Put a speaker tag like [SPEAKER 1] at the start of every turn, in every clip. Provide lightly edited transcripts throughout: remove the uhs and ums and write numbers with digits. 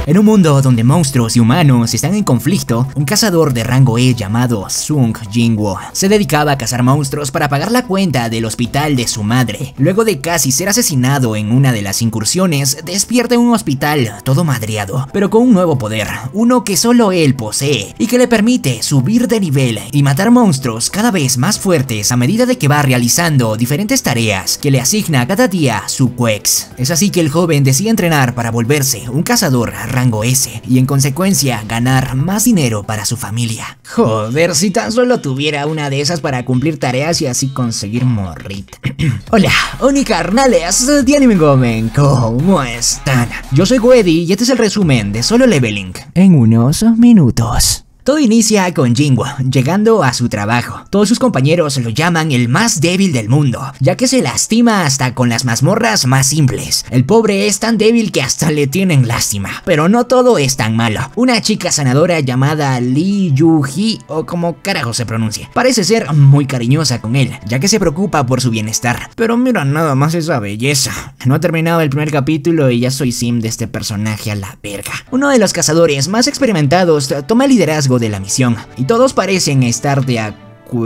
[SPEAKER 1] En un mundo donde monstruos y humanos están en conflicto, un cazador de rango E llamado Sung Jinwoo se dedicaba a cazar monstruos para pagar la cuenta del hospital de su madre. Luego de casi ser asesinado en una de las incursiones, despierta en un hospital todo madreado, pero con un nuevo poder, uno que solo él posee y que le permite subir de nivel y matar monstruos cada vez más fuertes a medida de que va realizando diferentes tareas que le asigna cada día su Quex. Es así que el joven decide entrenar para volverse un cazador a rango S y en consecuencia ganar más dinero para su familia. Joder, si tan solo tuviera una de esas para cumplir tareas y así conseguir morrita. Hola, carnales de Anime Gomen, ¿cómo están? Yo soy Goedi y este es el resumen de Solo Leveling en unos minutos. Todo inicia con Jinwoo llegando a su trabajo. Todos sus compañeros lo llaman el más débil del mundo, ya que se lastima hasta con las mazmorras más simples. El pobre es tan débil que hasta le tienen lástima. Pero no todo es tan malo. Una chica sanadora llamada Lee Yu-hee, o como carajo se pronuncia, parece ser muy cariñosa con él, ya que se preocupa por su bienestar. Pero mira nada más esa belleza. No ha terminado el primer capítulo y ya soy sim de este personaje a la verga. Uno de los cazadores más experimentados toma el liderazgo de la misión y todos parecen estar de acuerdo.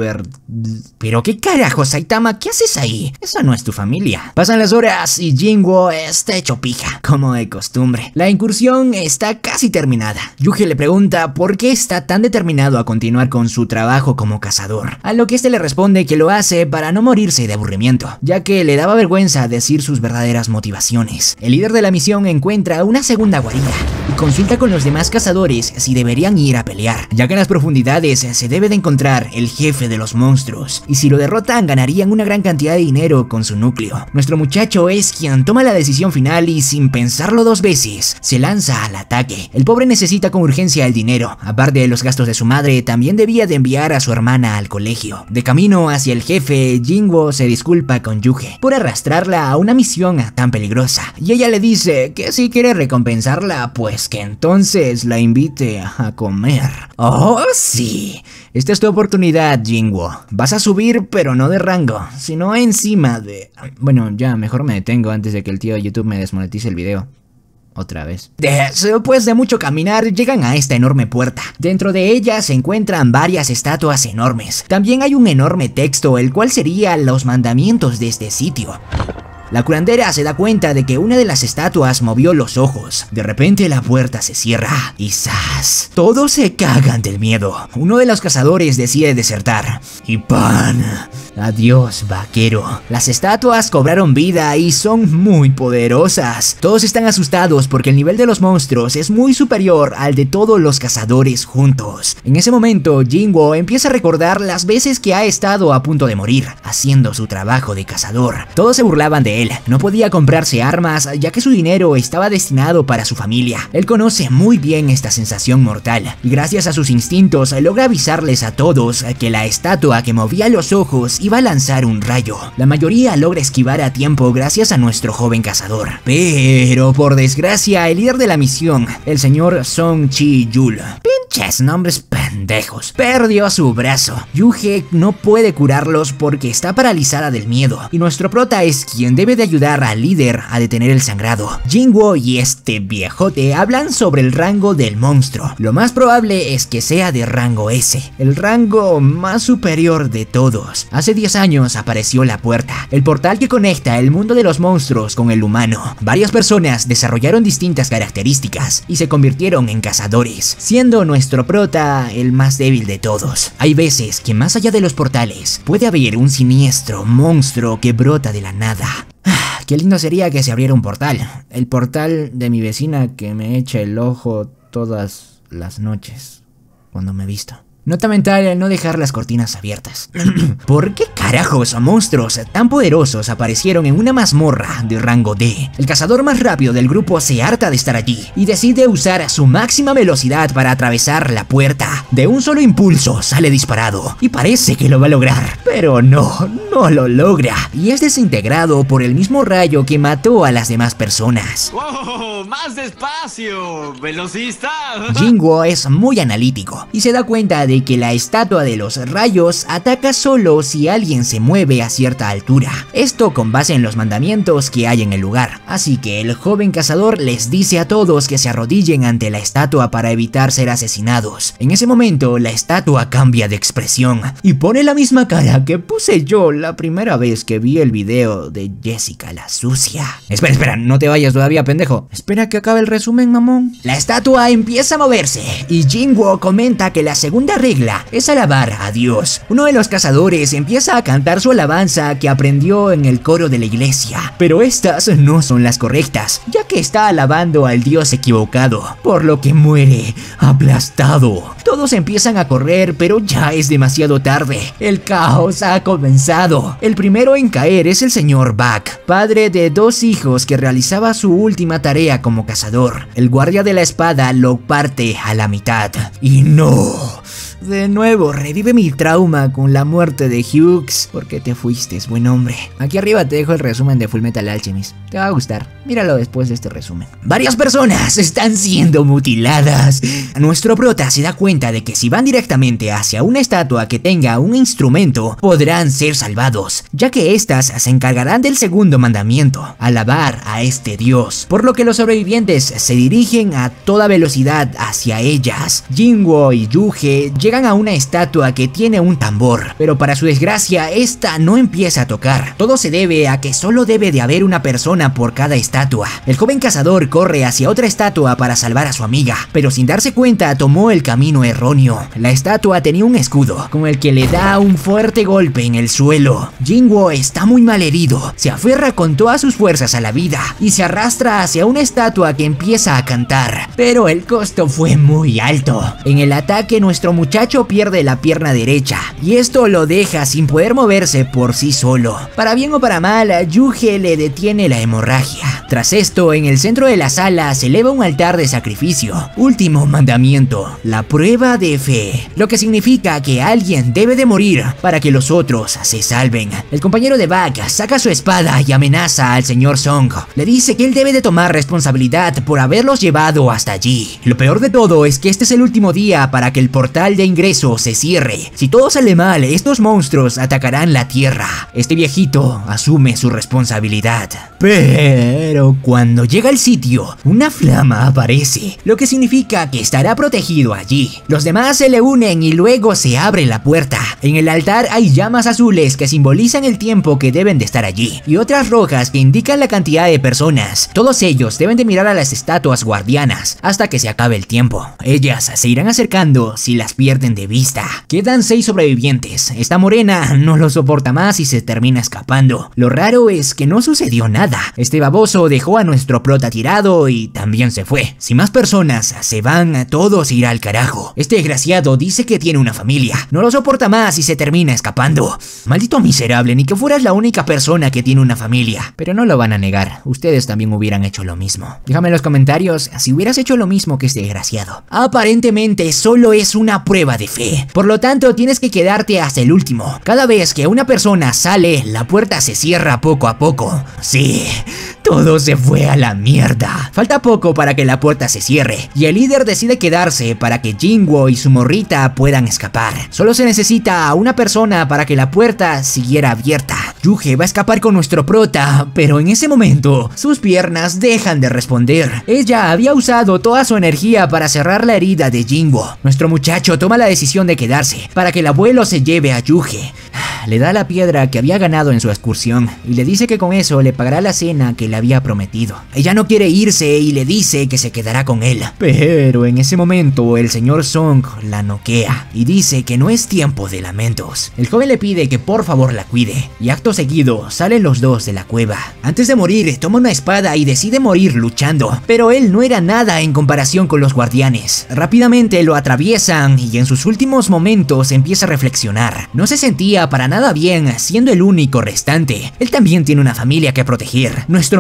[SPEAKER 1] Pero qué carajo, Saitama, ¿qué haces ahí? Esa no es tu familia. Pasan las horas y Jinwoo está hecho pija, como de costumbre. La incursión está casi terminada. Yuji le pregunta por qué está tan determinado a continuar con su trabajo como cazador, a lo que este le responde que lo hace para no morirse de aburrimiento, ya que le daba vergüenza decir sus verdaderas motivaciones. El líder de la misión encuentra una segunda guarida y consulta con los demás cazadores si deberían ir a pelear, ya que en las profundidades se debe de encontrar el jefe de los monstruos, y si lo derrotan ganarían una gran cantidad de dinero con su núcleo. Nuestro muchacho es quien toma la decisión final y sin pensarlo dos veces, se lanza al ataque. El pobre necesita con urgencia el dinero, aparte de los gastos de su madre, también debía de enviar a su hermana al colegio. De camino hacia el jefe, Jinwoo se disculpa con Yuji por arrastrarla a una misión tan peligrosa, y ella le dice que si quiere recompensarla, pues que entonces la invite a comer. ¡Oh, sí! Esta es tu oportunidad, Jinwoo. Vas a subir, pero no de rango, sino encima de... Bueno, ya, mejor me detengo antes de que el tío de YouTube me desmonetice el video. Otra vez. Después de mucho caminar, llegan a esta enorme puerta. Dentro de ella se encuentran varias estatuas enormes. También hay un enorme texto, el cual sería los mandamientos de este sitio. La curandera se da cuenta de que una de las estatuas movió los ojos. De repente la puerta se cierra y ¡zas! Todos se cagan del miedo. Uno de los cazadores decide desertar. Y ¡pan! Adiós, vaquero. Las estatuas cobraron vida y son muy poderosas. Todos están asustados porque el nivel de los monstruos es muy superior al de todos los cazadores juntos. En ese momento, Jinwoo empieza a recordar las veces que ha estado a punto de morir, haciendo su trabajo de cazador. Todos se burlaban de él. No podía comprarse armas ya que su dinero estaba destinado para su familia. Él conoce muy bien esta sensación mortal y gracias a sus instintos logra avisarles a todos que la estatua que movía los ojos iba a lanzar un rayo. La mayoría logra esquivar a tiempo gracias a nuestro joven cazador. Pero por desgracia el líder de la misión, el señor Song Chi-yul, pinches nombres pendejos, perdió su brazo. Yuji no puede curarlos porque está paralizada del miedo y nuestro prota es quien debe de ayudar al líder a detener el sangrado. Jinwoo y este viejote hablan sobre el rango del monstruo. Lo más probable es que sea de rango S, el rango más superior de todos. Hace 10 años apareció la puerta, el portal que conecta el mundo de los monstruos con el humano. Varias personas desarrollaron distintas características y se convirtieron en cazadores, siendo nuestro prota el más débil de todos. Hay veces que más allá de los portales puede haber un siniestro monstruo que brota de la nada. Qué lindo sería que se abriera un portal. El portal de mi vecina que me echa el ojo todas las noches cuando me visto. Nota mental, no dejar las cortinas abiertas. ¿Por qué carajos monstruos tan poderosos aparecieron en una mazmorra de rango D? El cazador más rápido del grupo se harta de estar allí y decide usar su máxima velocidad para atravesar la puerta. De un solo impulso sale disparado y parece que lo va a lograr, pero no lo logra y es desintegrado por el mismo rayo que mató a las demás personas.
[SPEAKER 2] ¡Wow! ¡Más despacio! ¡Velocista!
[SPEAKER 1] Jinwoo es muy analítico y se da cuenta de de que la estatua de los rayos ataca solo si alguien se mueve a cierta altura, esto con base en los mandamientos que hay en el lugar. Así que el joven cazador les dice a todos que se arrodillen ante la estatua para evitar ser asesinados. En ese momento la estatua cambia de expresión y pone la misma cara que puse yo la primera vez que vi el video de Jessica la sucia. Espera, no te vayas todavía, pendejo. Espera que acabe el resumen, mamón. La estatua empieza a moverse y Jinwoo comenta que la segunda regla es alabar a Dios. Uno de los cazadores empieza a cantar su alabanza que aprendió en el coro de la iglesia, pero estas no son las correctas, ya que está alabando al Dios equivocado, por lo que muere aplastado. Todos empiezan a correr, pero ya es demasiado tarde. El caos ha comenzado. El primero en caer es el señor Bak, padre de 2 hijos que realizaba su última tarea como cazador. El guardia de la espada lo parte a la mitad. Y no... De nuevo, revive mi trauma con la muerte de Hughes. ¿Por qué te fuiste, buen hombre? Aquí arriba te dejo el resumen de Fullmetal Alchemist. Te va a gustar. Míralo después de este resumen. Varias personas están siendo mutiladas. Nuestro prota se da cuenta de que si van directamente hacia una estatua que tenga un instrumento, podrán ser salvados, ya que estas se encargarán del segundo mandamiento, alabar a este dios. Por lo que los sobrevivientes se dirigen a toda velocidad hacia ellas. Jinwoo y Yuge llegan a una estatua que tiene un tambor, pero para su desgracia esta no empieza a tocar. Todo se debe a que solo debe de haber una persona por cada estatua. El joven cazador corre hacia otra estatua para salvar a su amiga, pero sin darse cuenta tomó el camino erróneo. La estatua tenía un escudo con el que le da un fuerte golpe en el suelo. Jinwoo está muy mal herido, se aferra con todas sus fuerzas a la vida y se arrastra hacia una estatua que empieza a cantar, pero el costo fue muy alto. En el ataque nuestro muchacho pierde la pierna derecha y esto lo deja sin poder moverse por sí solo. Para bien o para mal, Yuge le detiene la hemorragia. Tras esto, en el centro de la sala se eleva un altar de sacrificio. Último mandamiento, la prueba de fe, lo que significa que alguien debe de morir para que los otros se salven. El compañero de Bak saca su espada y amenaza al señor Song. Le dice que él debe de tomar responsabilidad por haberlos llevado hasta allí. Lo peor de todo es que este es el último día para que el portal de ingreso se cierre. Si todo sale mal, estos monstruos atacarán la tierra. Este viejito asume su responsabilidad. Pero cuando llega al sitio, una flama aparece, lo que significa que estará protegido allí. Los demás se le unen y luego se abre la puerta. En el altar hay llamas azules que simbolizan el tiempo que deben de estar allí, y otras rojas que indican la cantidad de personas. Todos ellos deben de mirar a las estatuas guardianas hasta que se acabe el tiempo. Ellas se irán acercando si las pierden de vista. Quedan 6 sobrevivientes. Esta morena no lo soporta más y se termina escapando. Lo raro es que no sucedió nada. Este baboso dejó a nuestro prota tirado y también se fue. Si más personas se van, todos irá al carajo. Este desgraciado dice que tiene una familia. No lo soporta más y se termina escapando. Maldito miserable, ni que fueras la única persona que tiene una familia. Pero no lo van a negar. Ustedes también hubieran hecho lo mismo. Déjame en los comentarios si hubieras hecho lo mismo que este desgraciado. Aparentemente solo es una prueba de fe. Por lo tanto, tienes que quedarte hasta el último. Cada vez que una persona sale, la puerta se cierra poco a poco. Sí, todo se fue a la mierda. Falta poco para que la puerta se cierre y el líder decide quedarse para que Jinwoo y su morrita puedan escapar. Solo se necesita a una persona para que la puerta siguiera abierta. Yuge va a escapar con nuestro prota, pero en ese momento sus piernas dejan de responder. Ella había usado toda su energía para cerrar la herida de Jinwoo. Nuestro muchacho toma la decisión de quedarse para que el abuelo se lleve a Yuge. Le da la piedra que había ganado en su excursión y le dice que con eso le pagará la cena que le había prometido. Ella no quiere irse y le dice que se quedará con él, pero en ese momento el señor Song la noquea y dice que no es tiempo de lamentos. El joven le pide que por favor la cuide y acto seguido salen los dos de la cueva. Antes de morir toma una espada y decide morir luchando, pero él no era nada en comparación con los guardianes. Rápidamente lo atraviesan y en sus últimos momentos empieza a reflexionar. No se sentía para nada bien siendo el único restante. Él también tiene una familia que proteger. Nuestro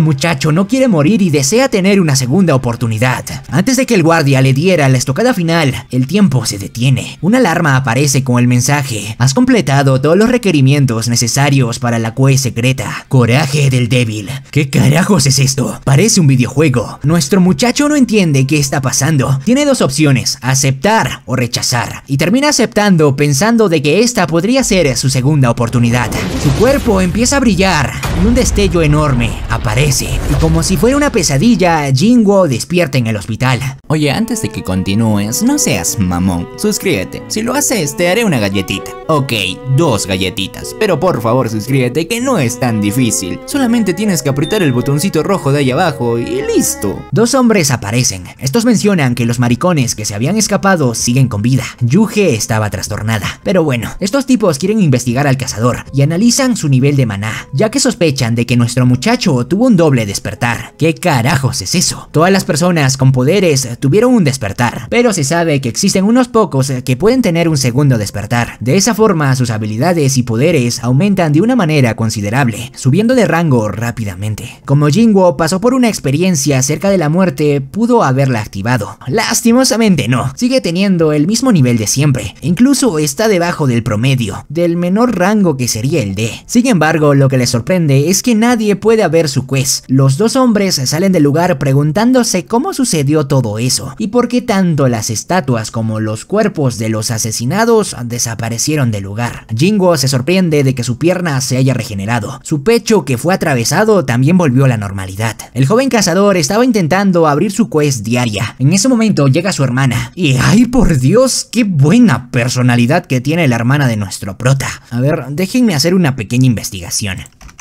[SPEAKER 1] nuestro muchacho no quiere morir y desea tener una segunda oportunidad. Antes de que el guardia le diera la estocada final, el tiempo se detiene. Una alarma aparece con el mensaje: has completado todos los requerimientos necesarios para la quest secreta. Coraje del débil. ¿Qué carajos es esto? Parece un videojuego. Nuestro muchacho no entiende qué está pasando. Tiene dos opciones: aceptar o rechazar. Y termina aceptando, pensando de que esta podría ser su segunda oportunidad. Su cuerpo empieza a brillar y un destello enorme aparece. Y como si fuera una pesadilla, Jinwoo despierta en el hospital.
[SPEAKER 2] Oye, antes de que continúes, no seas mamón, suscríbete. Si lo haces, te haré una galletita. Ok, 2 galletitas, pero por favor suscríbete, que no es tan difícil. Solamente tienes que apretar el botoncito rojo de ahí abajo y listo.
[SPEAKER 1] Dos hombres aparecen. Estos mencionan que los maricones que se habían escapado siguen con vida. Yuge estaba trastornada. Pero bueno, estos tipos quieren investigar al cazador y analizan su nivel de maná, ya que sospechan de que nuestro muchacho tuvo un doble despertar. ¿Qué carajos es eso? Todas las personas con poderes tuvieron un despertar, pero se sabe que existen unos pocos que pueden tener un segundo despertar. De esa forma, sus habilidades y poderes aumentan de una manera considerable, subiendo de rango rápidamente. Como Jinwoo pasó por una experiencia cerca de la muerte, pudo haberla activado. Lastimosamente no, sigue teniendo el mismo nivel de siempre, incluso está debajo del promedio, del menor rango que sería el D. Sin embargo, lo que les sorprende es que nadie puede ver su quest. Los dos hombres salen del lugar preguntándose cómo sucedió todo eso, y por qué tanto las estatuas como los cuerpos de los asesinados desaparecieron del lugar. Jinwoo se sorprende de que su pierna se haya regenerado. Su pecho, que fue atravesado, también volvió a la normalidad. El joven cazador estaba intentando abrir su quest diaria. En ese momento llega su hermana. Y ¡ay, por Dios! ¡Qué buena personalidad que tiene la hermana de nuestro prota! A ver, déjenme hacer una pequeña investigación.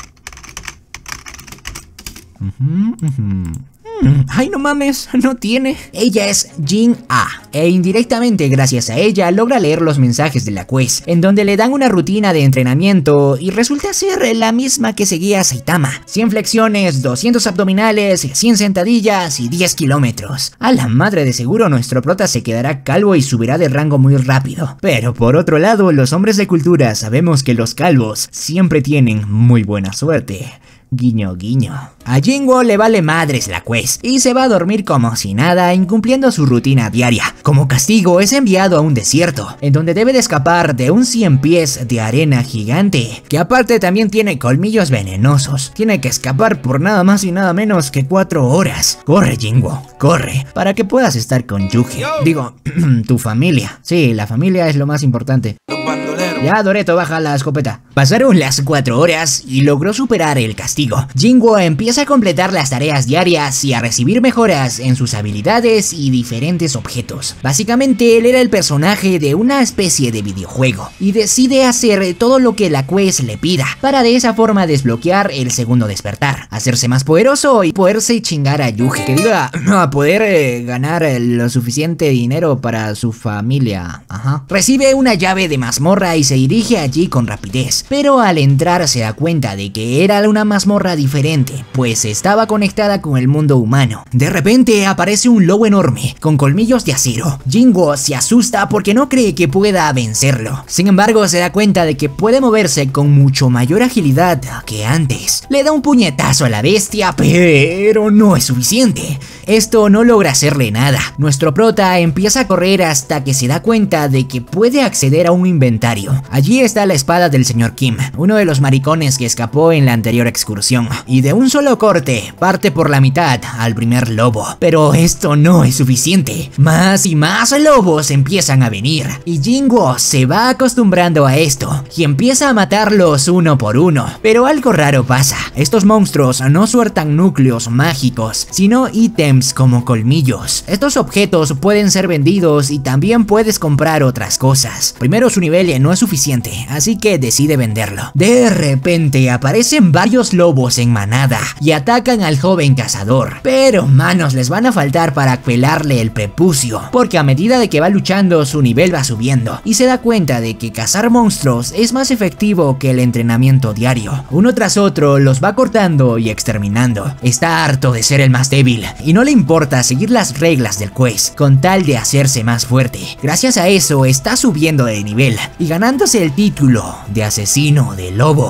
[SPEAKER 1] Ay, no mames, no tiene. Ella es Jin A, e indirectamente gracias a ella logra leer los mensajes de la quest, en donde le dan una rutina de entrenamiento y resulta ser la misma que seguía Saitama: 100 flexiones, 200 abdominales, 100 sentadillas y 10 kilómetros. A la madre, de seguro nuestro prota se quedará calvo y subirá de rango muy rápido. Pero por otro lado, los hombres de cultura sabemos que los calvos siempre tienen muy buena suerte. Guiño, guiño. A Jinwoo le vale madres la quest y se va a dormir como si nada, incumpliendo su rutina diaria. Como castigo es enviado a un desierto, en donde debe de escapar de un 100 pies de arena gigante, que aparte también tiene colmillos venenosos. Tiene que escapar por nada más y nada menos que 4 horas. Corre, Jinwoo, corre, para que puedas estar con Yuge. Digo, tu familia. Sí, la familia es lo más importante. Ya, Doreto, baja la escopeta. Pasaron las 4 horas y logró superar el castigo. Jinwoo empieza a completar las tareas diarias y a recibir mejoras en sus habilidades y diferentes objetos. Básicamente, él era el personaje de una especie de videojuego y decide hacer todo lo que la quest le pida, para de esa forma desbloquear el segundo despertar, hacerse más poderoso y poderse chingar a Yuge, que diga, a poder ganar lo suficiente dinero para su familia. Ajá. Recibe una llave de mazmorra y se dirige allí con rapidez, pero al entrar se da cuenta de que era una mazmorra diferente, pues estaba conectada con el mundo humano. De repente aparece un lobo enorme, con colmillos de acero. Jinwoo se asusta porque no cree que pueda vencerlo. Sin embargo, se da cuenta de que puede moverse con mucho mayor agilidad que antes. Le da un puñetazo a la bestia, pero no es suficiente. Esto no logra hacerle nada. Nuestro prota empieza a correr hasta que se da cuenta de que puede acceder a un inventario. Allí está la espada del señor Kim, uno de los maricones que escapó en la anterior excursión, y de un solo corte parte por la mitad al primer lobo. Pero esto no es suficiente. Más y más lobos empiezan a venir, y Jinwoo se va acostumbrando a esto y empieza a matarlos uno por uno. Pero algo raro pasa. Estos monstruos no sueltan núcleos mágicos, sino ítems como colmillos. Estos objetos pueden ser vendidos y también puedes comprar otras cosas. Primero, su nivel no es suficiente, así que decide venderlo. De repente aparecen varios lobos en manada y atacan al joven cazador, pero manos les van a faltar para pelarle el prepucio, porque a medida de que va luchando su nivel va subiendo y se da cuenta de que cazar monstruos es más efectivo que el entrenamiento diario. Uno tras otro los va cortando y exterminando. Está harto de ser el más débil y no le importa seguir las reglas del quest con tal de hacerse más fuerte. Gracias a eso está subiendo de nivel y ganándose el título de asesino de lobos.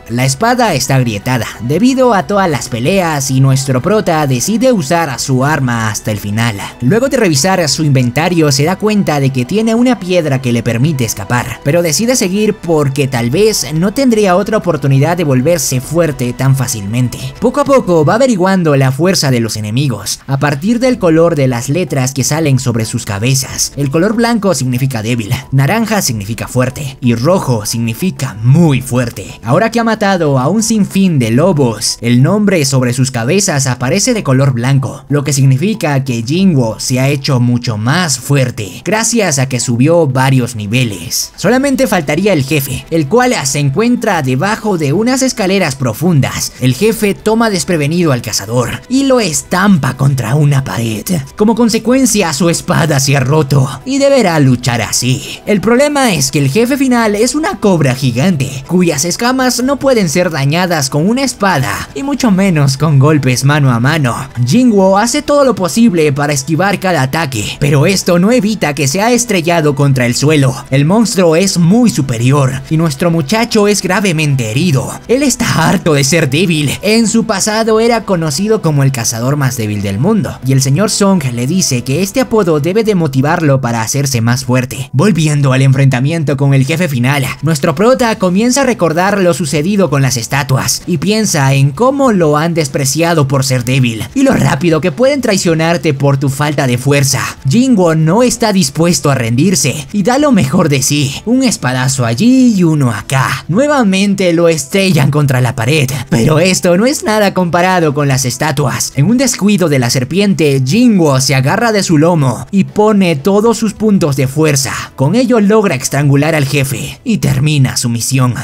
[SPEAKER 1] La espada está agrietada debido a todas las peleas y nuestro prota decide usar su arma hasta el final. Luego de revisar su inventario se da cuenta de que tiene una piedra que le permite escapar, pero decide seguir porque tal vez no tendría otra oportunidad de volverse fuerte tan fácilmente. Poco a poco va averiguando la fuerza de los enemigos a partir del color de las letras que salen sobre sus cabezas. El color blanco significa débil, naranja significa fuerte y rojo significa muy fuerte. Ahora que ha matado a un sinfín de lobos, el nombre sobre sus cabezas aparece de color blanco, lo que significa que Jinwoo se ha hecho mucho más fuerte gracias a que subió varios niveles. Solamente faltaría el jefe, el cual se encuentra debajo de unas escaleras profundas. El jefe toma desprevenido al cazador y lo estampa contra una pared. Como consecuencia, su espada se ha roto y deberá luchar así. El problema es que el jefe final es una cobra gigante, cuyas escamas no pueden ser dañadas con una espada y mucho menos con golpes mano a mano. Jinwoo hace todo lo posible para esquivar cada ataque, pero esto no evita que se ha estrellado contra el suelo. El monstruo es muy superior y nuestro muchacho es gravemente herido. Él está harto de ser débil. En su pasado era conocido como el cazador más débil del mundo, y el señor Song le dice que este apodo debe de motivarlo para hacerse más fuerte. Volviendo al enfrentamiento con el jefe final, nuestro prota comienza a recordar lo sucedido con las estatuas y piensa en cómo lo han despreciado por ser débil y lo rápido que pueden traicionarte por tu falta de fuerza. Jinwoo no está dispuesto a rendirse y da lo mejor de sí, un espadazo allí y uno acá. Nuevamente lo estrellan contra la pared, pero esto no es nada comparado con las estatuas. En un descuido de la serpiente, Jinwoo se agarra de su lomo y pone todos sus puntos de fuerza. Con ello logra estrangular al jefe y termina su misión.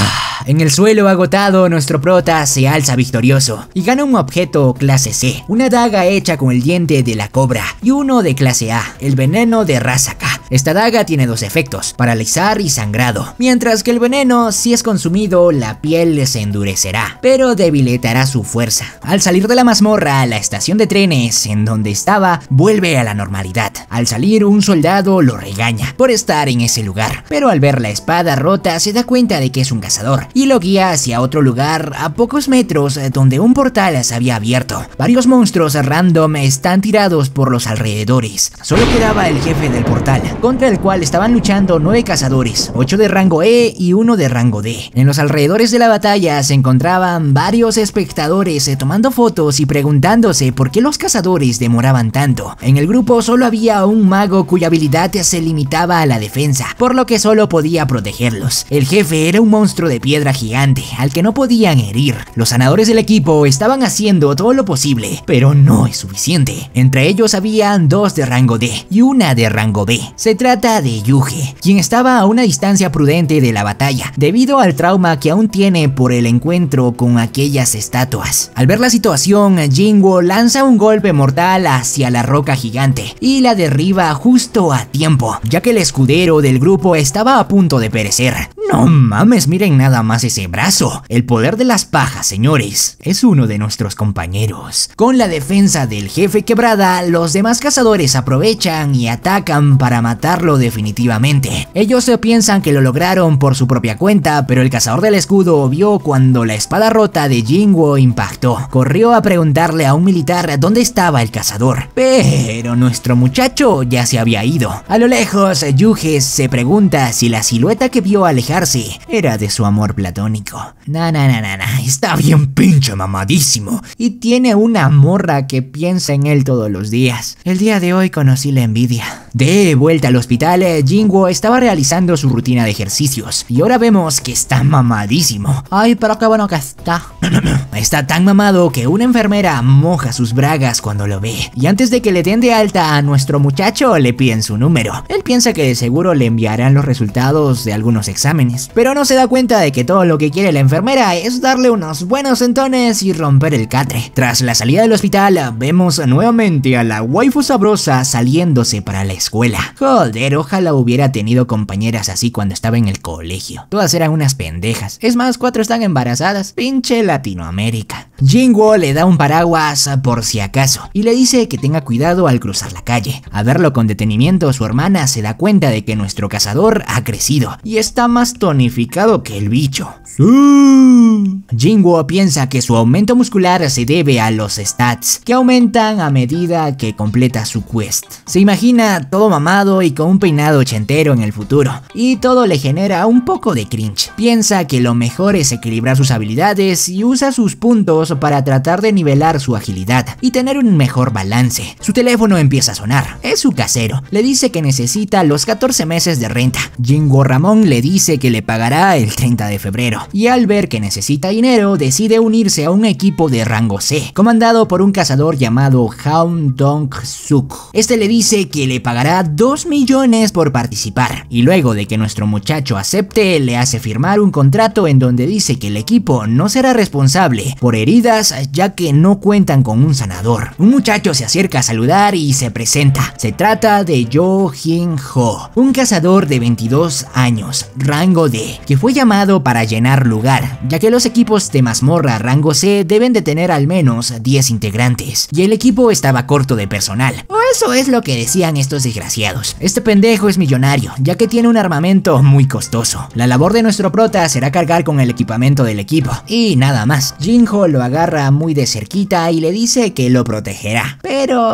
[SPEAKER 1] En el suelo agotado, nuestro prota se alza victorioso y gana un objeto clase C, una daga hecha con el diente de la cobra, y uno de clase A, el veneno de Rasaka. Esta daga tiene dos efectos, paralizar y sangrado, mientras que el veneno, si es consumido, la piel se endurecerá, pero debilitará su fuerza. Al salir de la mazmorra, la estación de trenes en donde estaba vuelve a la normalidad. Al salir, un soldado lo regaña por estar en ese lugar, pero al ver la espada rota se da cuenta de que es un cazador y lo guía hacia otro lugar a pocos metros donde un portal se había abierto. Varios monstruos random están tirados por los alrededores. Solo quedaba el jefe del portal, contra el cual estaban luchando 9 cazadores, 8 de rango E y 1 de rango D. En los alrededores de la batalla se encontraban varios espectadores tomando fotos y preguntándose por qué los cazadores demoraban tanto. En el grupo solo había un mago cuya habilidad se limitaba a la defensa, por lo que solo podía protegerlos. El jefe era un monstruo de piedra gigante al que no podían herir. Los sanadores del equipo estaban haciendo todo lo posible, pero no es suficiente. Entre ellos habían 2 de rango D y 1 de rango B. Se trata de Yuge, quien estaba a una distancia prudente de la batalla, debido al trauma que aún tiene por el encuentro con aquellas estatuas. Al ver la situación, Jinwoo lanza un golpe mortal hacia la roca gigante y la derriba justo a tiempo, ya que el escudero del grupo estaba a punto de perecer. No mames, miren nada más ese brazo. El poder de las pajas, señores. Es uno de nuestros compañeros. Con la defensa del jefe quebrada, los demás cazadores aprovechan y atacan para matarlo definitivamente. Ellos piensan que lo lograron por su propia cuenta, pero el cazador del escudo vio cuando la espada rota de Jinwoo impactó. Corrió a preguntarle a un militar dónde estaba el cazador, pero nuestro muchacho ya se había ido. A lo lejos, Yuge se pregunta si la silueta que vio alejarse era de su amor platónico. Está bien pinche mamadísimo y tiene una morra que piensa en él todos los días. El día de hoy conocí la envidia. De vuelta al hospital, Jinwoo estaba realizando su rutina de ejercicios y ahora vemos que está mamadísimo. Ay, pero qué bueno que está. Está tan mamado que una enfermera moja sus bragas cuando lo ve, y antes de que le den de alta a nuestro muchacho le piden su número. Él piensa que de seguro le enviarán los resultados de algunos exámenes, pero no se da cuenta de que todo lo que quiere la enfermera es darle unos buenos sentones y romper el catre. Tras la salida del hospital, vemos nuevamente a la waifu sabrosa saliéndose para la escuela. Joder, ojalá hubiera tenido compañeras así cuando estaba en el colegio. Todas eran unas pendejas. Es más, 4 están embarazadas. Pinche Latinoamérica. Jinwoo le da un paraguas por si acaso y le dice que tenga cuidado al cruzar la calle. A verlo con detenimiento, su hermana se da cuenta de que nuestro cazador ha crecido y está más tonificado que el bicho. Jinwoo piensa que su aumento muscular se debe a los stats, que aumentan a medida que completa su quest. Se imagina todo mamado y con un peinado ochentero en el futuro, y todo le genera un poco de cringe. Piensa que lo mejor es equilibrar sus habilidades y usa sus puntos para tratar de nivelar su agilidad y tener un mejor balance. Su teléfono empieza a sonar, es su casero, le dice que necesita los 14 meses de renta. Jinwoo Ramón le dice que le pagará el 30 de febrero, y al ver que necesita dinero, decide unirse a un equipo de rango C, comandado por un cazador llamado Haun Dong-suk. Este le dice que le pagará 2 millones por participar, y luego de que nuestro muchacho acepte, le hace firmar un contrato en donde dice que el equipo no será responsable por heridas ya que no cuentan con un sanador. Un muchacho se acerca a saludar y se presenta. Se trata de Jo Jin-ho, un cazador de 22 años, rango D, que fue llamado para llenar lugar, ya que los equipos de mazmorra rango C deben de tener al menos 10 integrantes, y el equipo estaba corto de personal. O eso es lo que decían estos desgraciados. Este pendejo es millonario, ya que tiene un armamento muy costoso. La labor de nuestro prota será cargar con el equipamiento del equipo, y nada más. Jinho lo agarra muy de cerquita y le dice que lo protegerá. Pero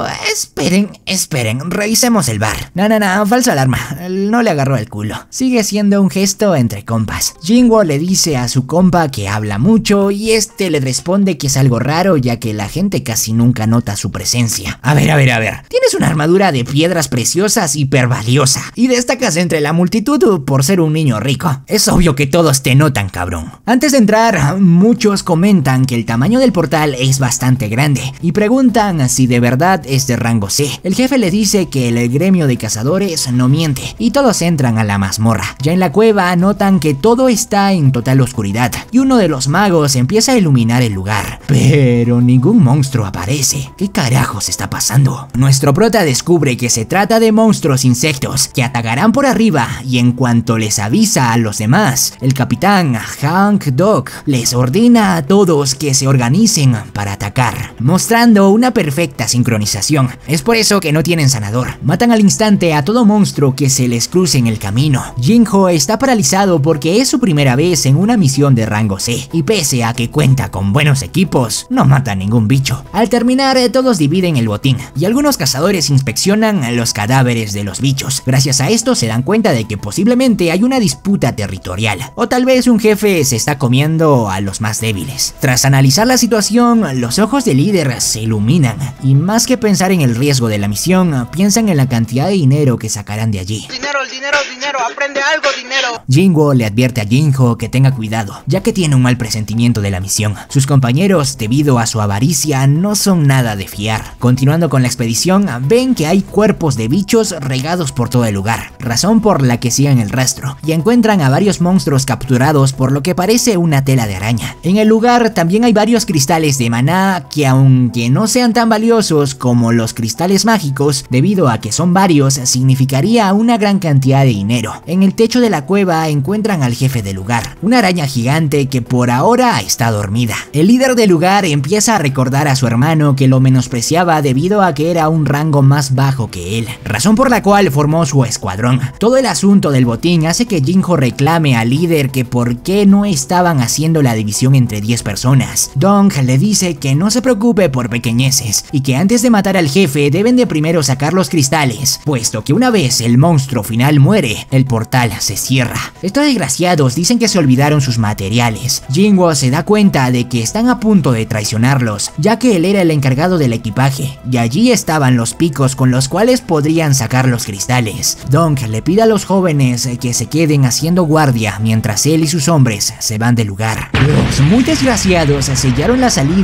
[SPEAKER 1] esperen, revisemos el bar. No, falsa alarma, no le agarró el culo. Sigue siendo un gesto entre compas. Jinwoo le dice a su compa que habla mucho y este le responde que es algo raro ya que la gente casi nunca nota su presencia. A ver, tienes una armadura de piedras preciosas hiper valiosa y destacas entre la multitud por ser un niño rico. Es obvio que todos te notan, cabrón. Antes de entrar, muchos comentan que el tamaño del portal es bastante grande y preguntan si de verdad es de rango C. El jefe le dice que el gremio de cazadores no miente y todos entran a la mazmorra. Ya en la cueva notan que todo está en total oscuridad y uno de los magos empieza a iluminar el lugar, pero ningún monstruo aparece. ¿Qué carajos está pasando? Nuestro prota descubre que se trata de monstruos insectos que atacarán por arriba y en cuanto les avisa a los demás, el capitán Hank Dog les ordena a todos que se organicen para atacar, mostrando una perfecta sincronización. Es por eso que no tienen sanador. Matan al instante a todo monstruo que se les cruce en el camino. Jinho está paralizado porque es su primera vez en una misión de rango C y pese a que cuenta con buenos equipos, no mata a ningún bicho. Al terminar, todos dividen el botín y algunos cazadores inspeccionan los cadáveres de los bichos. Gracias a esto se dan cuenta de que posiblemente hay una disputa territorial o tal vez un jefe se está comiendo a los más débiles. Tras analizar la situación, los ojos del líder se iluminan y más que pensar en el riesgo de la misión, piensan en la cantidad de dinero que sacarán de allí.
[SPEAKER 3] Dinero, aprende algo, dinero.
[SPEAKER 1] Jinwoo le advierte a Jinho que tenga cuidado, ya que tiene un mal presentimiento de la misión. Sus compañeros, debido a su avaricia, no son nada de fiar. Continuando con la expedición, ven que hay cuerpos de bichos regados por todo el lugar, razón por la que siguen el rastro, y encuentran a varios monstruos capturados por lo que parece una tela de araña. En el lugar también hay varios cristales de maná que aunque no sean tan valiosos como los cristales mágicos, debido a que son varios, significaría una gran cantidad de dinero. En el techo de la cueva encuentran al jefe del lugar, una araña gigante que por ahora está dormida. El líder del lugar empieza a recordar a su hermano que lo menospreciaba debido a que era un rango más bajo que él, razón por la cual formó su escuadrón. Todo el asunto del botín hace que Jinho reclame al líder que por qué no estaban haciendo la división entre 10 personas. Dong le dice que no se preocupe por pequeñeces y que antes de matar al jefe deben de primero sacar los cristales, puesto que una vez el monstruo final muere, el portal se cierra. Estos desgraciados dicen que se olvidaron sus materiales. Jinwoo se da cuenta de que están a punto de traicionarlos, ya que él era el encargado del equipaje, y allí estaban los picos con los cuales podrían sacar los cristales. Dong le pide a los jóvenes que se queden haciendo guardia mientras él y sus hombres se van del lugar. Los muy desgraciados sellaron la salida para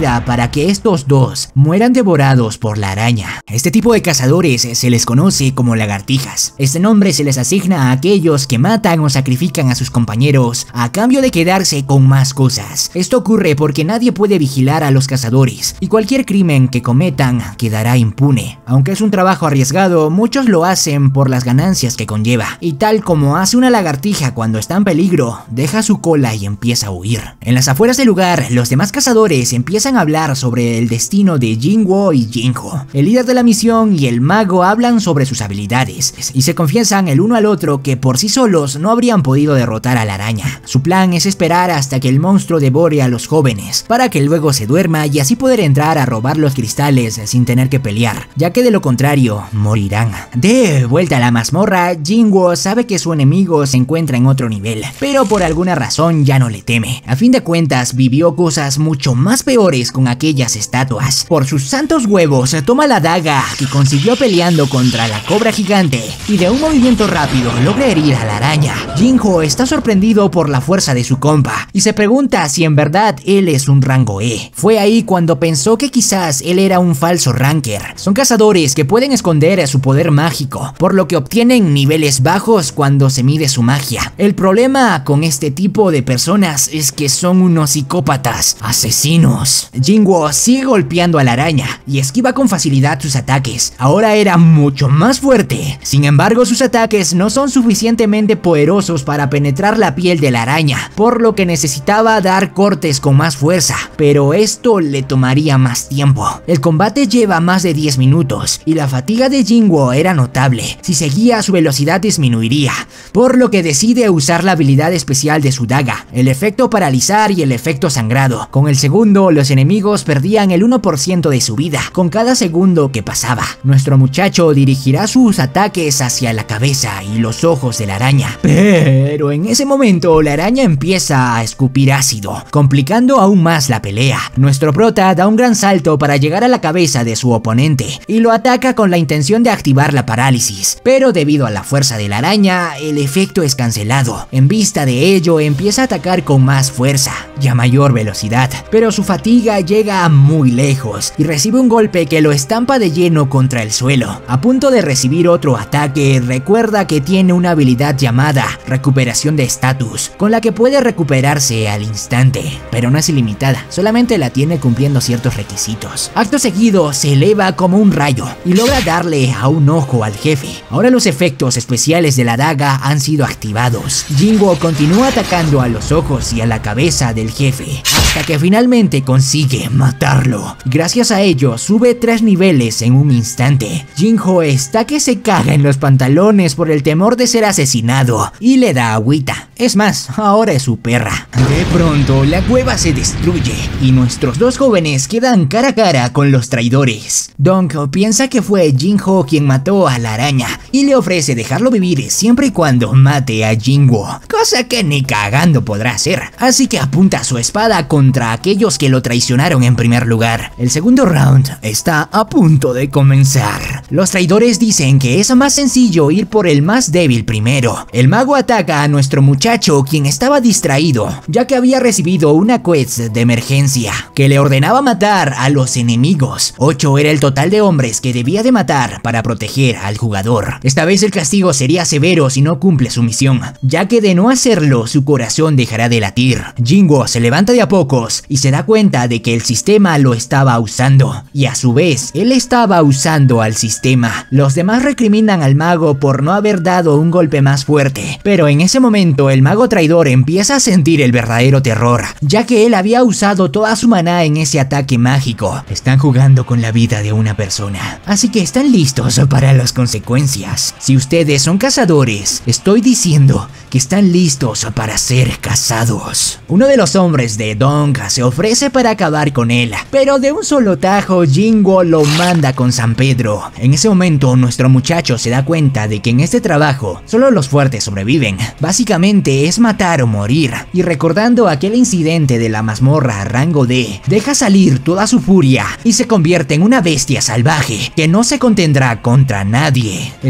[SPEAKER 1] para que estos dos mueran devorados por la araña. Este tipo de cazadores se les conoce como lagartijas. Este nombre se les asigna a aquellos que matan o sacrifican a sus compañeros a cambio de quedarse con más cosas. Esto ocurre porque nadie puede vigilar a los cazadores y cualquier crimen que cometan quedará impune. Aunque es un trabajo arriesgado, muchos lo hacen por las ganancias que conlleva. Y tal como hace una lagartija cuando está en peligro, deja su cola y empieza a huir. En las afueras del lugar, los demás cazadores empiezan a hablar sobre el destino de Jingwo y Jinho. El líder de la misión y el mago hablan sobre sus habilidades y se confiesan el uno al otro que por sí solos no habrían podido derrotar a la araña. Su plan es esperar hasta que el monstruo devore a los jóvenes para que luego se duerma y así poder entrar a robar los cristales sin tener que pelear, ya que de lo contrario morirán. De vuelta a la mazmorra, Jingwo sabe que su enemigo se encuentra en otro nivel, pero por alguna razón ya no le teme. A fin de cuentas vivió cosas mucho más peores con aquellas estatuas. Por sus santos huevos toma la daga que consiguió peleando contra la cobra gigante y de un movimiento rápido logra herir a la araña. Jinho está sorprendido por la fuerza de su compa y se pregunta si en verdad él es un rango E. Fue ahí cuando pensó que quizás él era un falso ranker. Son cazadores que pueden esconder su poder mágico, por lo que obtienen niveles bajos cuando se mide su magia. El problema con este tipo de personas es que son unos psicópatas, asesinos. Jinho sigue golpeando a la araña y esquiva con facilidad sus ataques. Ahora era mucho más fuerte. Sin embargo, sus ataques no son suficientemente poderosos para penetrar la piel de la araña, por lo que necesitaba dar cortes con más fuerza, pero esto le tomaría más tiempo. El combate lleva más de 10 minutos y la fatiga de Jinho era notable. Si seguía, su velocidad disminuiría, por lo que decide usar la habilidad especial de su daga, el efecto paralizar y el efecto sangrado. Con el segundo, los enemigos perdían el 1% de su vida con cada segundo que pasaba. Nuestro muchacho dirigirá sus ataques hacia la cabeza y los ojos de la araña, pero en ese momento la araña empieza a escupir ácido, complicando aún más la pelea. Nuestro prota da un gran salto para llegar a la cabeza de su oponente y lo ataca con la intención de activar la parálisis, pero debido a la fuerza de la araña, el efecto es cancelado. En vista de ello, empieza a atacar con más fuerza y a mayor velocidad, pero su fatiga llega muy lejos y recibe un golpe que lo estampa de lleno contra el suelo. A punto de recibir otro ataque, recuerda que tiene una habilidad llamada recuperación de estatus, con la que puede recuperarse al instante, pero no es ilimitada, solamente la tiene cumpliendo ciertos requisitos. Acto seguido se eleva como un rayo y logra darle a un ojo al jefe. Ahora los efectos especiales de la daga han sido activados. Jinho continúa atacando a los ojos y a la cabeza del jefe, hasta que finalmente consigue matarlo. Gracias a ello sube 3 niveles en un instante. Jinho está que se caga en los pantalones por el temor de ser asesinado y le da agüita. Es más, ahora es su perra. De pronto la cueva se destruye y nuestros dos jóvenes quedan cara a cara con los traidores. Dong piensa que fue Jinho quien mató a la araña y le ofrece dejarlo vivir siempre y cuando mate a Jinho, cosa que ni cagando podrá hacer, así que apunta su espada contra aquellos que lo traicionaron en primer lugar. El segundo round está a punto de comenzar. Los traidores dicen que es más sencillo ir por el más débil primero. El mago ataca a nuestro muchacho, quien estaba distraído, ya que había recibido una quest de emergencia que le ordenaba matar a los enemigos. 8 era el total de hombres que debía de matar para proteger al jugador. Esta vez el castigo sería severo si no cumple su misión, ya que de no hacerlo su corazón dejará de latir. Jinho se levanta de a pocos y se da cuenta de que el sistema lo estaba usando, y a su vez él estaba usando al sistema. Los demás recriminan al mago por no haber dado un golpe más fuerte, pero en ese momento el mago traidor empieza a sentir el verdadero terror, ya que él había usado toda su maná en ese ataque mágico. Están jugando con la vida de una persona, así que están listos para las consecuencias. Si ustedes son cazadores, estoy diciendo que están listos para ser cazados. Uno de los hombres de Dong se ofrece para acabar con él, pero de un solo tajo Jinho lo manda con San Pedro. En ese momento nuestro muchacho se da cuenta de que en este trabajo solo los fuertes sobreviven. Básicamente es matar o morir, y recordando aquel incidente de la mazmorra rango D, deja salir toda su furia y se convierte en una bestia salvaje que no se contendrá contra nadie. El mago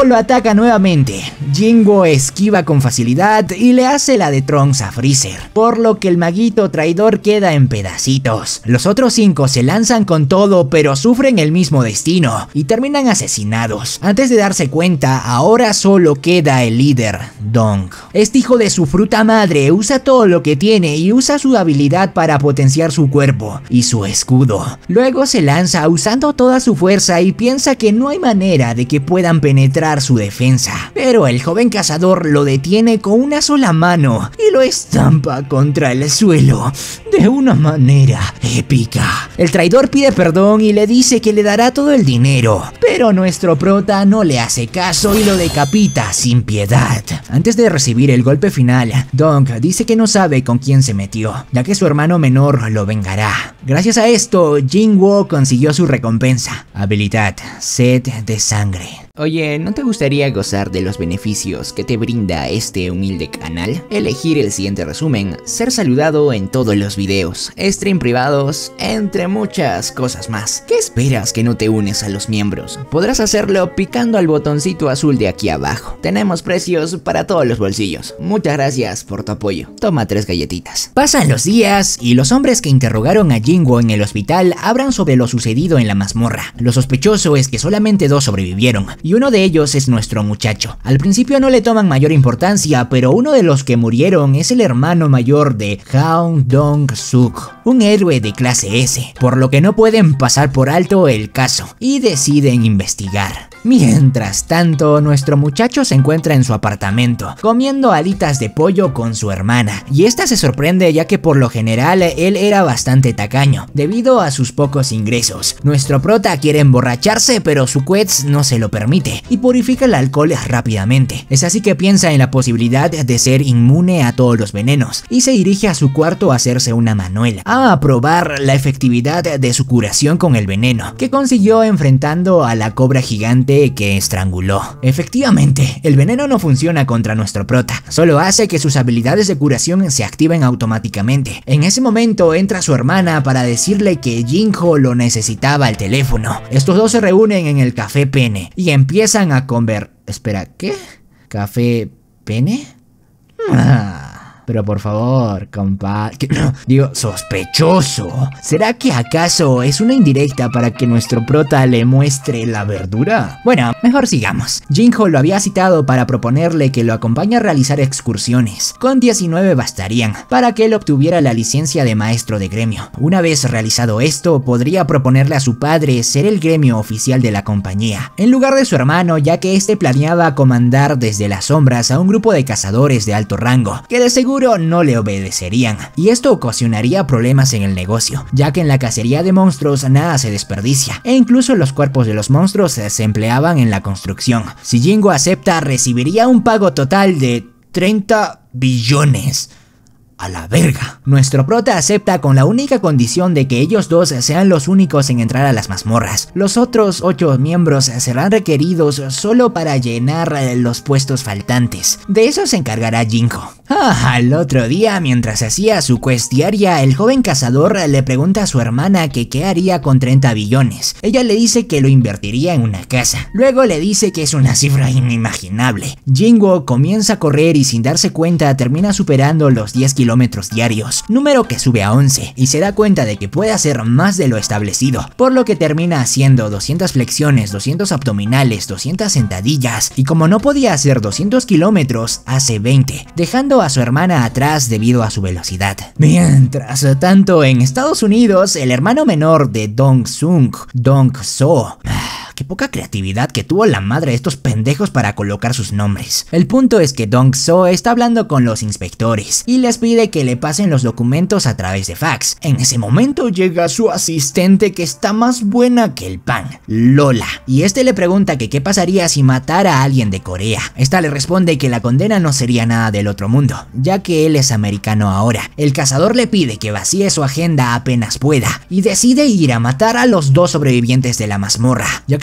[SPEAKER 1] lo ataca nuevamente. Jinwoo esquiva con facilidad y le hace la de Trunks a Freezer, por lo que el maguito traidor queda en pedacitos. Los otros 5 se lanzan con todo, pero sufren el mismo destino y terminan asesinados. Antes de darse cuenta, ahora solo queda el líder, Dong. Este hijo de su fruta madre usa todo lo que tiene y usa su habilidad para potenciar su cuerpo y su escudo. Luego se lanza usando toda su fuerza y piensa que no hay manera de que puedan penetrar su defensa. Pero el joven cazador lo detiene con una sola mano y lo estampa contra el suelo de una manera épica. El traidor pide perdón y le dice que le dará todo el dinero, pero nuestro prota no le hace caso y lo decapita sin piedad. Antes de recibir el golpe final, Dong dice que no sabe con quién se metió, ya que su hermano menor lo vengará. Gracias a esto, Jinwoo consiguió su recompensa, habilidad Sed de Sangre.
[SPEAKER 2] Oye, ¿no te gustaría gozar de los beneficios que te brinda este humilde canal? Elegir el siguiente resumen, ser saludado en todos los videos, stream privados, entre muchas cosas más. ¿Qué esperas que no te unes a los miembros? Podrás hacerlo picando al botoncito azul de aquí abajo. Tenemos precios para todos los bolsillos. Muchas gracias por tu apoyo. Toma 3 galletitas.
[SPEAKER 1] Pasan los días y los hombres que interrogaron a Jinwoo en el hospital hablan sobre lo sucedido en la mazmorra. Lo sospechoso es que solamente 2 sobrevivieron, y uno de ellos es nuestro muchacho. Al principio no le toman mayor importancia, pero uno de los que murieron es el hermano mayor de Hwang Dong-suk, un héroe de clase S, por lo que no pueden pasar por alto el caso y deciden investigar. Mientras tanto, nuestro muchacho se encuentra en su apartamento, comiendo alitas de pollo con su hermana, y esta se sorprende ya que por lo general él era bastante tacaño, debido a sus pocos ingresos. Nuestro prota quiere emborracharse, pero su quest no se lo permite, y purifica el alcohol rápidamente. Es así que piensa en la posibilidad de ser inmune a todos los venenos, y se dirige a su cuarto a hacerse una manuela, a probar la efectividad de su curación con el veneno, que consiguió enfrentando a la cobra gigante que estranguló. Efectivamente, el veneno no funciona contra nuestro prota, solo hace que sus habilidades de curación se activen automáticamente. En ese momento entra su hermana para decirle que Jinwoo lo necesitaba al teléfono. Estos dos se reúnen en el Café Pene y empiezan a Espera, ¿qué? ¿Café Pene? Pero por favor, compa... Digo, sospechoso. ¿Será que acaso es una indirecta para que nuestro prota le muestre la verdura? Bueno, mejor sigamos. Jinwoo lo había citado para proponerle que lo acompañe a realizar excursiones. Con 19 bastarían para que él obtuviera la licencia de maestro de gremio. Una vez realizado esto, podría proponerle a su padre ser el gremio oficial de la compañía, en lugar de su hermano, ya que este planeaba comandar desde las sombras a un grupo de cazadores de alto rango, que de seguro no le obedecerían, y esto ocasionaría problemas en el negocio, ya que en la cacería de monstruos nada se desperdicia, e incluso los cuerpos de los monstruos se empleaban en la construcción. Si Jinwoo acepta, recibiría un pago total de 30 billones. A la verga. Nuestro prota acepta con la única condición de que ellos dos sean los únicos en entrar a las mazmorras. Los otros 8 miembros serán requeridos solo para llenar los puestos faltantes. De eso se encargará Jinwoo. Al otro día, mientras hacía su quest diaria, el joven cazador le pregunta a su hermana que qué haría con 30 billones. Ella le dice que lo invertiría en una casa. Luego le dice que es una cifra inimaginable. Jinwoo comienza a correr y sin darse cuenta termina superando los 10 kilómetros diarios, número que sube a 11, y se da cuenta de que puede hacer más de lo establecido, por lo que termina haciendo 200 flexiones, 200 abdominales, 200 sentadillas, y como no podía hacer 200 kilómetros, hace 20, dejando a su hermana atrás debido a su velocidad. Mientras tanto, en Estados Unidos, el hermano menor de Dong-sung, Dong-so, qué poca creatividad que tuvo la madre de estos pendejos para colocar sus nombres. El punto es que Dong-so está hablando con los inspectores y les pide que le pasen los documentos a través de fax. En ese momento llega su asistente, que está más buena que el pan, Lola, y este le pregunta que qué pasaría si matara a alguien de Corea. Esta le responde que la condena no sería nada del otro mundo, ya que él es americano ahora. El cazador le pide que vacíe su agenda apenas pueda y decide ir a matar a los 2 sobrevivientes de la mazmorra, ya que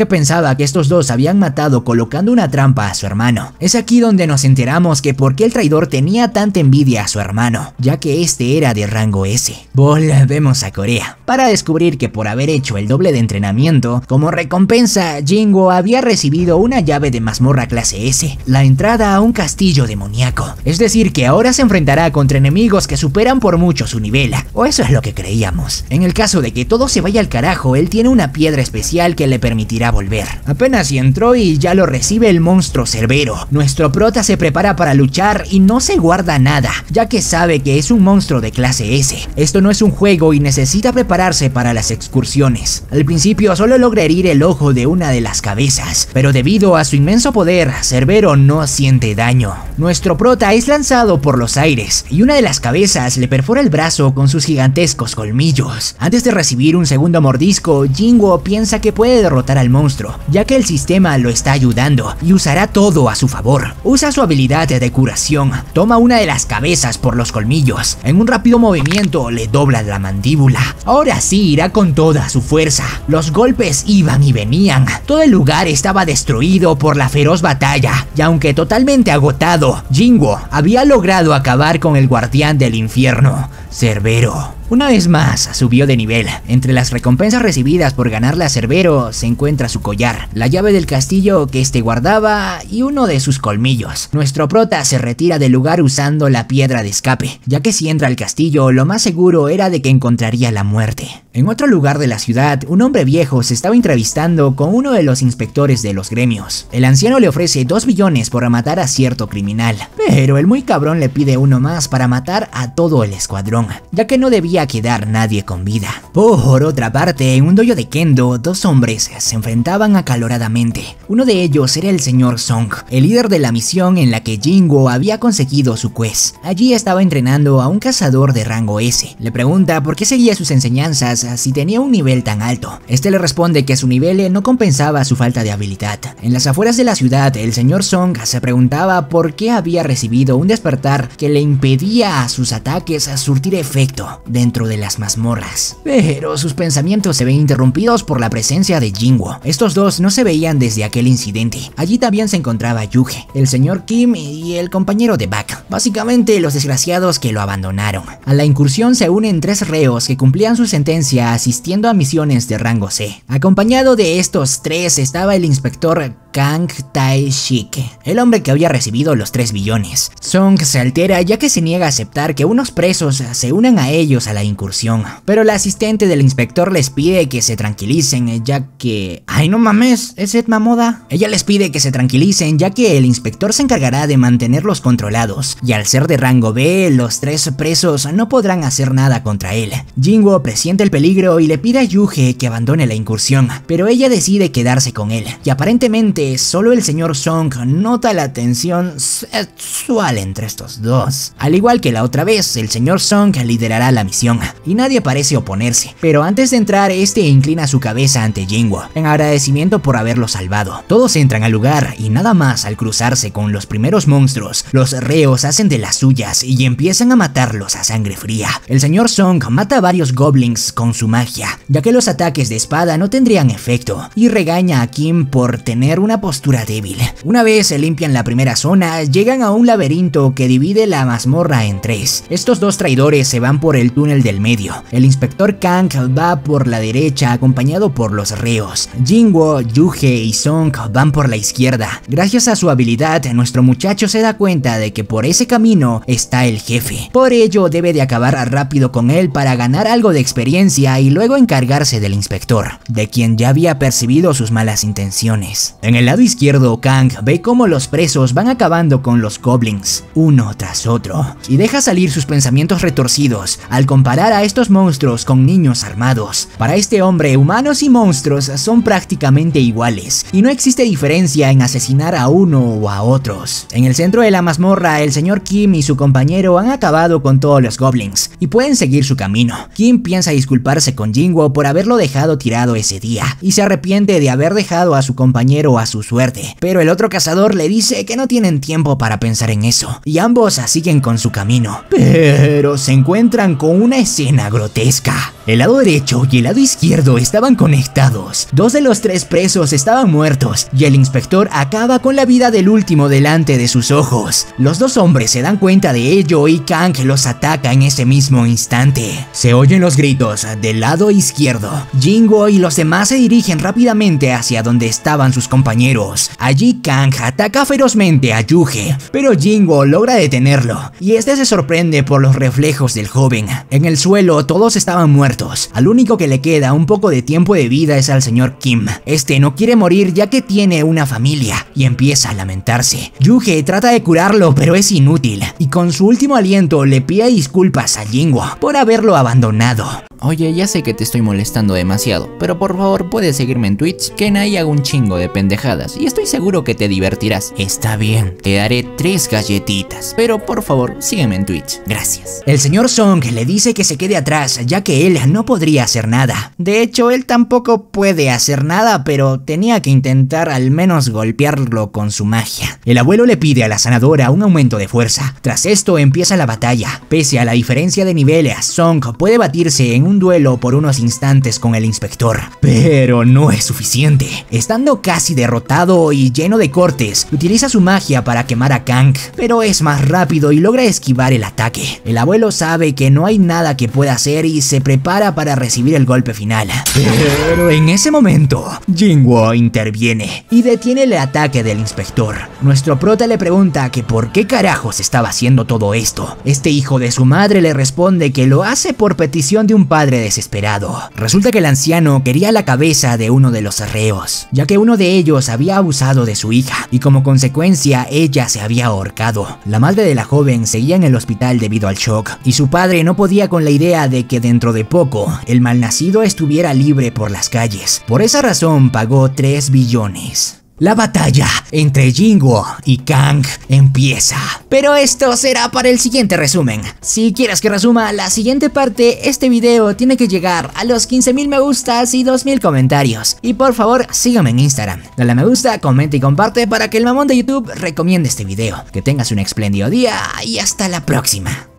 [SPEAKER 1] que pensaba que estos dos habían matado colocando una trampa a su hermano. Es aquí donde nos enteramos que por qué el traidor tenía tanta envidia a su hermano, ya que este era de rango S. Volvemos a Corea, para descubrir que por haber hecho el doble de entrenamiento, como recompensa, Jingwoo había recibido una llave de mazmorra clase S, la entrada a un castillo demoníaco. Es decir, que ahora se enfrentará contra enemigos que superan por mucho su nivel, o eso es lo que creíamos. En el caso de que todo se vaya al carajo, él tiene una piedra especial que le permitirá volver. Apenas si entró y ya lo recibe el monstruo Cerbero. Nuestro prota se prepara para luchar y no se guarda nada, ya que sabe que es un monstruo de clase S. Esto no es un juego y necesita prepararse para las excursiones. Al principio solo logra herir el ojo de una de las cabezas, pero debido a su inmenso poder, Cerbero no siente daño. Nuestro prota es lanzado por los aires y una de las cabezas le perfora el brazo con sus gigantescos colmillos. Antes de recibir un segundo mordisco, Jingwoo piensa que puede derrotar al monstruo, ya que el sistema lo está ayudando y usará todo a su favor. Usa su habilidad de curación, toma una de las cabezas por los colmillos, en un rápido movimiento le dobla la mandíbula. Ahora sí irá con toda su fuerza. Los golpes iban y venían, todo el lugar estaba destruido por la feroz batalla, y aunque totalmente agotado, Jingwoo había logrado acabar con el guardián del infierno, Cerbero. Una vez más, subió de nivel. Entre las recompensas recibidas por ganarle a Cerbero se encuentra su collar, la llave del castillo que este guardaba y uno de sus colmillos. Nuestro prota se retira del lugar usando la piedra de escape, ya que si entra al castillo lo más seguro era de que encontraría la muerte. En otro lugar de la ciudad, un hombre viejo se estaba entrevistando con uno de los inspectores de los gremios. El anciano le ofrece 2 billones por matar a cierto criminal, pero el muy cabrón le pide uno más para matar a todo el escuadrón, ya que no debía quedar nadie con vida. Por otra parte, en un dojo de Kendo, 2 hombres se enfrentaban acaloradamente. Uno de ellos era el señor Song, el líder de la misión en la que Jingwoo había conseguido su quest. Allí estaba entrenando a un cazador de rango S. Le pregunta por qué seguía sus enseñanzas si tenía un nivel tan alto. Este le responde que su nivel no compensaba su falta de habilidad. En las afueras de la ciudad, el señor Song se preguntaba por qué había recibido un despertar que le impedía a sus ataques surtir efecto dentro de las mazmorras. Pero sus pensamientos se ven interrumpidos por la presencia de Jingwoo. Estos dos no se veían desde aquel incidente. Allí también se encontraba Yuge, el señor Kim y el compañero de Bak, básicamente los desgraciados que lo abandonaron. A la incursión se unen 3 reos que cumplían su sentencia asistiendo a misiones de rango C. Acompañado de estos 3 estaba el inspector Kang Tae-shik, el hombre que había recibido los 3 billones. Song se altera ya que se niega a aceptar que unos presos se unan a ellos a la incursión, pero la asistente del inspector les pide que se tranquilicen ya que... ¡Ay, no mames! ¿Es Ed Mamoda? Ella les pide que se tranquilicen ya que el inspector se encargará de mantenerlos controlados, y al ser de rango B, los 3 presos no podrán hacer nada contra él. Jingwoo presiente el peligro y le pide a Yuge que abandone la incursión, pero ella decide quedarse con él, y aparentemente solo el señor Song nota la tensión sexual entre estos dos. Al igual que la otra vez, el señor Song liderará la misión, y nadie parece oponerse, pero antes de entrar, este inclina su cabeza ante Jingwoo, en agradecimiento por haberlo salvado. Todos entran al lugar, y nada más al cruzarse con los primeros monstruos, los reos hacen de las suyas y empiezan a matarlos a sangre fría. El señor Song mata a varios goblins con su magia, ya que los ataques de espada no tendrían efecto, y regaña a Kim por tener una postura débil. Una vez se limpian la primera zona, llegan a un laberinto que divide la mazmorra en 3. Estos 2 traidores se van por el túnel del medio. El inspector Kang va por la derecha acompañado por los reos. Jingwoo, Yuge y Song van por la izquierda. Gracias a su habilidad, nuestro muchacho se da cuenta de que por ese camino está el jefe. Por ello debe de acabar rápido con él para ganar algo de experiencia y luego encargarse del inspector, de quien ya había percibido sus malas intenciones. En el lado izquierdo, Kang ve cómo los presos van acabando con los goblins, uno tras otro, y deja salir sus pensamientos retorcidos al comparar a estos monstruos con niños armados. Para este hombre, humanos y monstruos son prácticamente iguales, y no existe diferencia en asesinar a uno o a otros. En el centro de la mazmorra, el señor Kim y su compañero han acabado con todos los goblins, y pueden seguir su camino. Kim piensa disculparse con Jingwoo por haberlo dejado tirado ese día, y se arrepiente de haber dejado a su compañero a su suerte, pero el otro cazador le dice que no tienen tiempo para pensar en eso, y ambos siguen con su camino, pero se encuentran con una escena grotesca. El lado derecho y el lado izquierdo estaban conectados. 2 de los 3 presos estaban muertos y el inspector acaba con la vida del último delante de sus ojos. Los 2 hombres se dan cuenta de ello y Kang los ataca en ese mismo instante. Se oyen los gritos del lado izquierdo. Jin-Woo y los demás se dirigen rápidamente hacia donde estaban sus compañeros. Allí Kang ataca ferozmente a Yuge, pero Jin-Woo logra detenerlo y este se sorprende por los reflejos del joven. En el suelo todos estaban muertos. Al único que le queda un poco de tiempo de vida es al señor Kim. Este no quiere morir ya que tiene una familia y empieza a lamentarse. Yuge trata de curarlo pero es inútil y con su último aliento le pide disculpas a Jin-Woo por haberlo abandonado.
[SPEAKER 2] Oye, ya sé que te estoy molestando demasiado, pero por favor puedes seguirme en Twitch, que en ahí hago un chingo de pendejadas y estoy seguro que te divertirás.
[SPEAKER 1] Está bien,
[SPEAKER 2] te daré 3 galletitas, pero por favor sígueme en Twitch, gracias.
[SPEAKER 1] El señor Song le dice que se quede atrás ya que él no podría hacer nada. De hecho, él tampoco puede hacer nada, pero tenía que intentar al menos golpearlo con su magia. El abuelo le pide a la sanadora un aumento de fuerza. Tras esto empieza la batalla. Pese a la diferencia de niveles, Song puede batirse en un duelo por unos instantes con el inspector, pero no es suficiente. Estando casi derrotado y lleno de cortes, utiliza su magia para quemar a Kang, pero es más rápido y logra esquivar el ataque. El abuelo sabe que no hay nada que pueda hacer y se prepara para recibir el golpe final. Pero en ese momento, Jin-Woo interviene y detiene el ataque del inspector. Nuestro prota le pregunta que por qué carajos estaba haciendo todo esto. Este hijo de su madre le responde que lo hace por petición de un padre desesperado. Resulta que el anciano quería la cabeza de uno de los reos, ya que uno de ellos había abusado de su hija y como consecuencia ella se había ahorcado. La madre de la joven seguía en el hospital debido al shock y su padre no podía con la idea de que dentro de poco el malnacido estuviera libre por las calles. Por esa razón pagó 3 billones. La batalla entre Jin-Woo y Kang empieza. Pero esto será para el siguiente resumen. Si quieres que resuma la siguiente parte, este video tiene que llegar a los 15.000 me gustas y 2.000 comentarios. Y por favor, sígueme en Instagram. Dale a me gusta, comenta y comparte para que el mamón de YouTube recomiende este video. Que tengas un espléndido día y hasta la próxima.